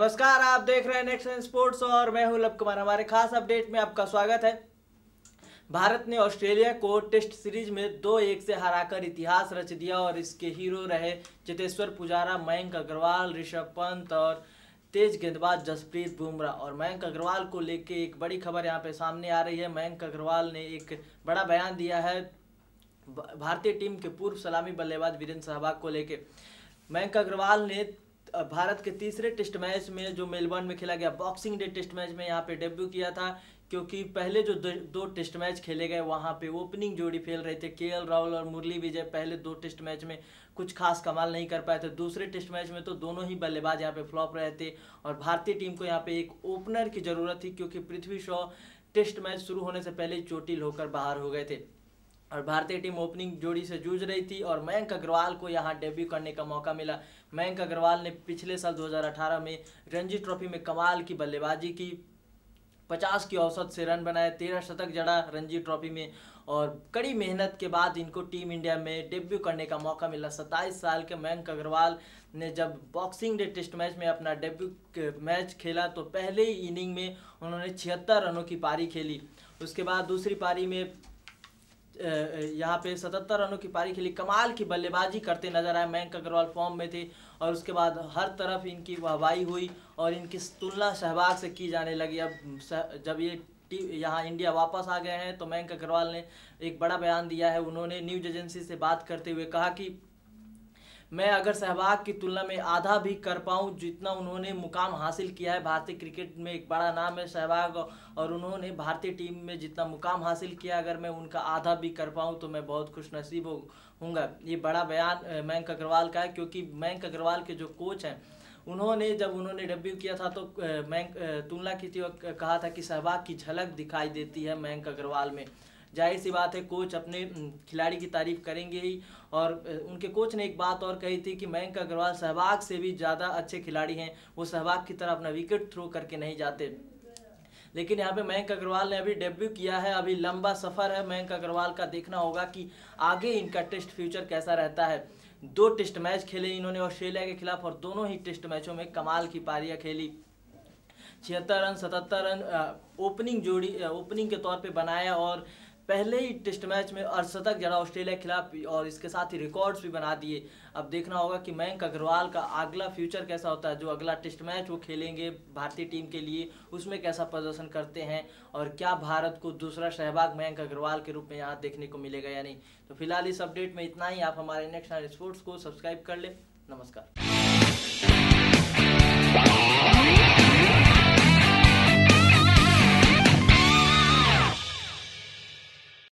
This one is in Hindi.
नमस्कार, आप देख रहे हैं नेक्स्ट स्पोर्ट्स और मैं हूं लव कुमार। हमारे खास अपडेट में आपका स्वागत है। भारत ने ऑस्ट्रेलिया को टेस्ट सीरीज में 2-1 से हराकर इतिहास रच दिया और इसके हीरो रहे चेतेश्वर पुजारा, मयंक अग्रवाल, ऋषभ पंत और तेज गेंदबाज जसप्रीत बुमराह। और मयंक अग्रवाल को लेके एक बड़ी खबर यहाँ पे सामने आ रही है। मयंक अग्रवाल ने एक बड़ा बयान दिया है भारतीय टीम के पूर्व सलामी बल्लेबाज वीरेंद्र सहवाग को लेके। मयंक अग्रवाल ने भारत के तीसरे टेस्ट मैच में जो मेलबर्न में खेला गया बॉक्सिंग डे टेस्ट मैच में यहाँ पे डेब्यू किया था, क्योंकि पहले जो दो टेस्ट मैच खेले गए वहाँ पे ओपनिंग जोड़ी फेल रहे थे। केएल राहुल और मुरली विजय पहले 2 टेस्ट मैच में कुछ खास कमाल नहीं कर पाए थे। दूसरे टेस्ट मैच में तो दोनों ही बल्लेबाज यहाँ पे फ्लॉप रहे थे और भारतीय टीम को यहाँ पे एक ओपनर की ज़रूरत थी, क्योंकि पृथ्वी शॉ टेस्ट मैच शुरू होने से पहले चोटिल होकर बाहर हो गए थे और भारतीय टीम ओपनिंग जोड़ी से जूझ रही थी और मयंक अग्रवाल को यहां डेब्यू करने का मौका मिला। मयंक अग्रवाल ने पिछले साल 2018 में रणजी ट्रॉफी में कमाल की बल्लेबाजी की, 50 की औसत से रन बनाए, 13 शतक जड़ा रणजी ट्रॉफी में और कड़ी मेहनत के बाद इनको टीम इंडिया में डेब्यू करने का मौका मिला। 27 साल के मयंक अग्रवाल ने जब बॉक्सिंग डे टेस्ट मैच में अपना डेब्यू मैच खेला तो पहले ही इनिंग में उन्होंने 76 रनों की पारी खेली। उसके बाद दूसरी पारी में यहाँ पे 77 रनों की पारी खेली। कमाल की बल्लेबाजी करते नजर आए। मयंक अग्रवाल फॉर्म में थे और उसके बाद हर तरफ इनकी वाहवाही हुई और इनकी तुलना सहवाग से की जाने लगी। अब जब ये यहाँ इंडिया वापस आ गए हैं तो मयंक अग्रवाल ने एक बड़ा बयान दिया है। उन्होंने न्यूज एजेंसी से बात करते हुए कहा कि मैं अगर सहवाग की तुलना में आधा भी कर पाऊँ जितना उन्होंने मुकाम हासिल किया है, भारतीय क्रिकेट में एक बड़ा नाम है सहवाग और उन्होंने भारतीय टीम में जितना मुकाम हासिल किया, अगर मैं उनका आधा भी कर पाऊँ तो मैं बहुत खुशनसीब होऊंगा। ये बड़ा बयान मयंक अग्रवाल का है, क्योंकि मयंक अग्रवाल के जो कोच हैं जब उन्होंने डेब्यू किया था तो मयंक तुलना की थी और कहा था कि सहवाग की झलक दिखाई देती है मयंक अग्रवाल में। जाहिर सी बात है कोच अपने खिलाड़ी की तारीफ करेंगे ही और उनके कोच ने एक बात और कही थी कि मयंक अग्रवाल सहवाग से भी ज़्यादा अच्छे खिलाड़ी हैं, वो सहवाग की तरह अपना विकेट थ्रो करके नहीं जाते। लेकिन यहाँ पे मयंक अग्रवाल ने अभी डेब्यू किया है, अभी लंबा सफ़र है मयंक अग्रवाल का। देखना होगा कि आगे इनका टेस्ट फ्यूचर कैसा रहता है। 2 टेस्ट मैच खेले इन्होंने ऑस्ट्रेलिया के खिलाफ और दोनों ही टेस्ट मैचों में कमाल की पारियाँ खेली। 76 रन 77 रन ओपनिंग के तौर पे बनाया और पहले ही टेस्ट मैच में अर्धशतक जड़ा ऑस्ट्रेलिया के खिलाफ और इसके साथ ही रिकॉर्ड्स भी बना दिए। अब देखना होगा कि मयंक अग्रवाल का अगला फ्यूचर कैसा होता है। जो अगला टेस्ट मैच वो खेलेंगे भारतीय टीम के लिए, उसमें कैसा प्रदर्शन करते हैं और क्या भारत को दूसरा सहवाग मयंक अग्रवाल के रूप में यहाँ देखने को मिलेगा या नहीं। तो फिलहाल इस अपडेट में इतना ही। आप हमारे नेक्स्ट स्पोर्ट्स को सब्सक्राइब कर लें। नमस्कार।